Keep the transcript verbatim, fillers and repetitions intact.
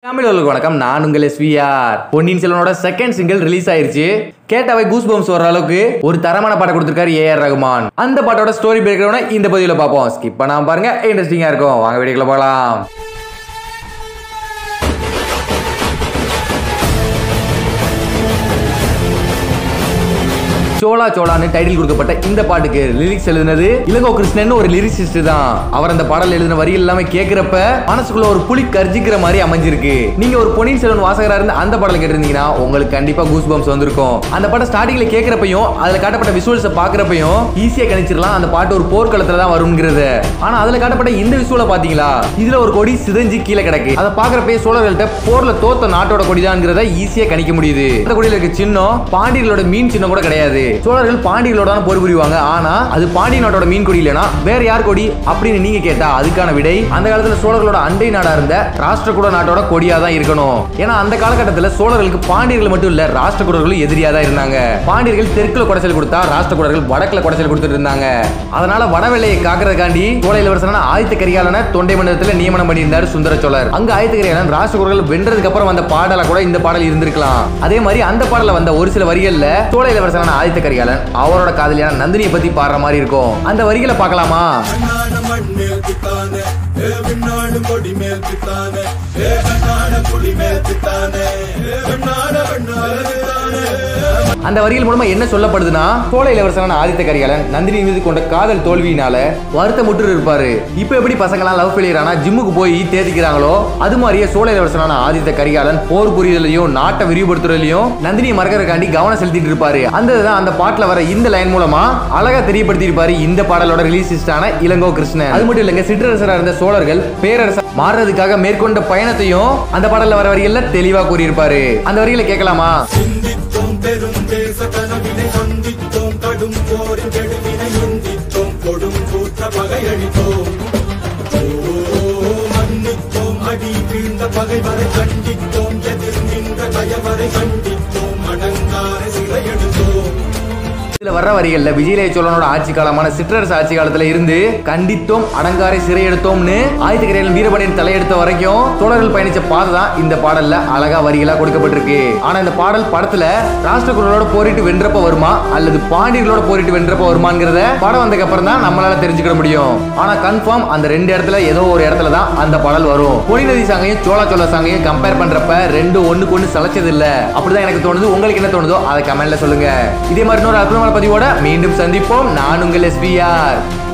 வணக்கம், நான் உங்கள் எஸ்விஆர். பொன்னியின் செல்வனோட செகண்ட் சிங்கிள் ரிலீஸ் ஆயிருச்சு. கேட்டாவே கூஸ் பம்ப்ஸ் வர அளவுக்கு ஒரு தரமான பாட்டை கொடுத்திருக்காரு ஏ ஆர் ரகுமான். அந்த பாட்டோட ஸ்டோரி பிரேக்டவுனை இந்த பதிவுல பார்ப்போம். ஸ்கிப் பண்ணாம பாருங்க, இன்ட்ரெஸ்டிங்கா இருக்கும். வாங்க வீடியோக்குள்ள போகலாம். சோலா சோலான்னு டைட்டில் கொடுக்கப்பட்ட இந்த பாட்டுக்கு லிரிக்ஸ் எழுதினது இளங்கோ கிருஷ்ணன், ஒரு லிரிசிஸ்ட் தான். அவர் அந்த பாடல் எழுதின வரி எல்லாமே கேட்கிறப்ப மனசுக்குள்ள ஒரு புலி கர்ஜிக்கிற மாதிரி அமைஞ்சிருக்கு. நீங்க ஒரு பொன்னியின் செல்வன் வாசகரா இருந்து அந்த பாடல் கேட்டிருந்தீங்கன்னா உங்களுக்கு கண்டிப்பா கூஸ் பம்ப்ஸ் வந்திருக்கும். அந்த பாட்டை ஸ்டார்டிங்ல கேட்கிறப்பையும் அதுல காட்டப்பட்ட விசுவல்ஸ் பாக்குறப்பையும் ஈஸியா கணிச்சிடலாம் அந்த பாட்டு ஒரு போர்க்களத்துல தான் வரும்ங்கிறது. ஆனா அதுல காட்டப்பட்ட இந்த விசுவலை பாத்தீங்களா, இதுல ஒரு கொடி சிதைஞ்சு கீழே கிடக்கு. அதை பாக்குறப்ப சோழர்கள்ட்ட போர்ல தோத்த நாட்டோட கொடிதான்ங்கிறத ஈஸியா கணிக்க முடியுது. அந்த கொடியில இருக்க சின்னம் பாண்டியர்களோட மீன் சின்னம் கூட கிடையாது. சோழர்கள் பாண்டியர்களோட தான் போர் புரிவாங்க. ஆனா அது பாண்டிய நாட்டோட மீன் கொடி இல்லனா வேற யார் கொடி அப்படின்னு நீங்க கேட்டா அதுக்கான விடை அந்த காலத்துல சோழர்களோட அண்டை நாடா இருந்த ராஷ்டிரகூட நாட்டோட கொடியா தான் இருக்கணும். ஏன்னா அந்த காலகட்டத்தில் சோழர்களுக்கு பாண்டியர்கள் மட்டும் இல்ல, ராஷ்டிரகூடர்களும் எதிரியா தான் இருந்தாங்க. பாண்டியர்கள் தெற்குல குடைச்சல் கொடுத்தா ராஷ்டிரகூடர்கள் வடக்குல குடைச்சல் கொடுத்துட்டு இருந்தாங்க. அதனால வடவெளியை காக்கிறதுக்காண்டி சோழ இளவரசனான ஆதித்த கரிகாலனை தொண்டை மண்டலத்தில் நியமனம் பண்ணியிருந்தார் சுந்தர சோழர். அங்க ஆதித்த கரிகாலன் ராஷ்டிரகூடர்கள் வென்றதுக்கு அப்புறம் வந்த பாடல கூட இந்த பாடல் இருந்திருக்கலாம். அதே மாதிரி அந்த பாடல வந்த ஒரு சில வரிகள்ல சோழ இளவரசனான ஆதித்த கரிகாலன் அவரோட காதலியான நந்தினியை பத்தி பாடுற மாதிரி இருக்கும். அந்த வரிகளை பார்க்கலாமா? அந்த வரிகள் மூலமா என்ன சொல்லப்படுதுன்னா, சோழ இளவரசனான ஆதித்த கரிகாலன் நந்தினி மீது கொண்ட காதல் தோல்வியினால வருத்தமுற்று இருப்பாரு. இப்ப எப்படி பசங்களாம் லவ் ஃபெயிலியர் ஆனா ஜிம்முக்கு போய் தேத்திக்கிறாங்களோ அது மாதிரியே சோழ இளவரசனான ஆதித்த கரிகாலன் போர் புரிதலையும் நாட்டை விரிவுபடுத்துறதுலயும் நந்தினியை மறக்கிறதுக்காண்டி கவனம் செலுத்திட்டு இருப்பாரு. அந்த அந்த பாட்டுல வர இந்த லைன் மூலமா அழகா தெரியப்படுத்தி இருப்பாரு இந்த பாடலோட ரிலீசிஸ்டான இளங்கோ கிருஷ்ணன். அது மட்டும் இல்லங்க, சிற்றரசரா இருந்த சோழர்கள் பேரரசர் மாறுறதுக்காக மேற்கொண்ட பயணத்தையும் அந்த பாடல்ல வர வரிகள்ல தெளிவா கூறியிருப்பாரு. அந்த வரிகளை கேட்கலாமா? பகைவரை கண்டித்தோம், எதிர் நின்ற கயவரை கண்டித்தோம், அடங்கார சிறையெடுத்தோம். இதுல வர்ற வரிகள்ல விஜயலய சோழனோட ஆட்சி காலமான சிற்றரசு ஆட்சி காலத்துல இருந்து கண்டித்தோம் அடங்காரை சிறை எடுத்தோம்னு ஆதித்த கரிகாலன் வீரபாண்டியன் தலையெடுத்த வரைக்கும் சோழர்கள் பயணிச்ச பாதை தான் இந்த பாடல்ல அழகா வரிகளா கொடுக்கப்பட்டிருக்கு. ஆனா இந்த பாடல் படத்துல ராஷ்டிரகூடரோட போரிட்டு வென்றப்ப வருமா அல்லது பாண்டியர்களோட போரிட்டு வென்றப்ப வருமாங்கிறத படம் வந்ததுக்கு அப்புறம் தான் நம்மளால தெரிஞ்சுக்க முடியும். ஆனா கன்ஃபார்ம் அந்த ரெண்டு இடத்துல ஏதோ ஒரு இடத்துல தான் அந்த பாடல் வரும். பொன்னி நதி சாங்கையும் சோழ சோழ சாங்கையும் கம்பேர் பண்றப்ப ரெண்டு ஒண்ணுக்கு ஒண்ணு சளைச்சது இல்ல. அப்படிதான் எனக்கு தோணுது. உங்களுக்கு என்ன தோணுதோ அதை கமெண்ட்ல சொல்லுங்க. இதே மாதிரி இன்னொரு அற்புதமான பதிவோட மீண்டும் சந்திப்போம். நான் உங்கள் எஸ்விஆர்.